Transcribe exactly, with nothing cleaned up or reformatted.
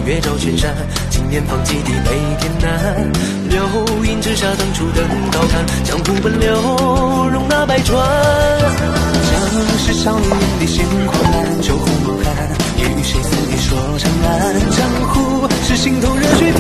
月照群山，今年方几地北天南。流萤之下，当初登高看，江湖奔流，容纳百川。 正是少年眼里心狂澜，酒红如汗，与谁似你说长安？江湖是心头热血。